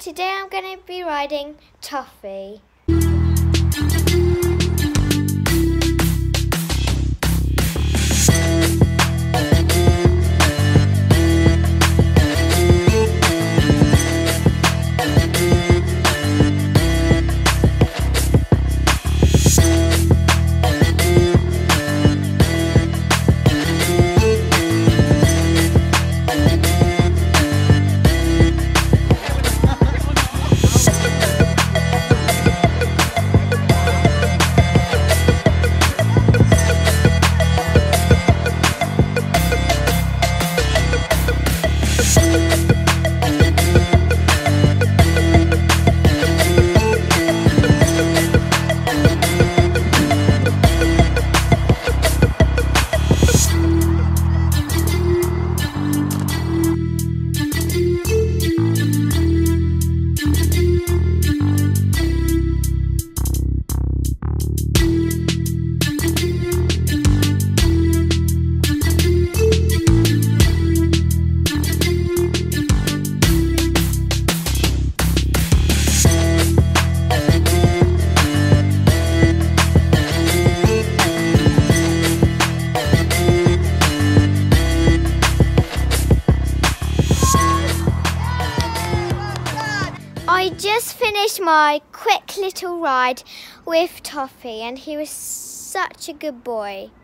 today I'm going to be riding Toffee. I just finished my quick little ride with Toffee and he was such a good boy.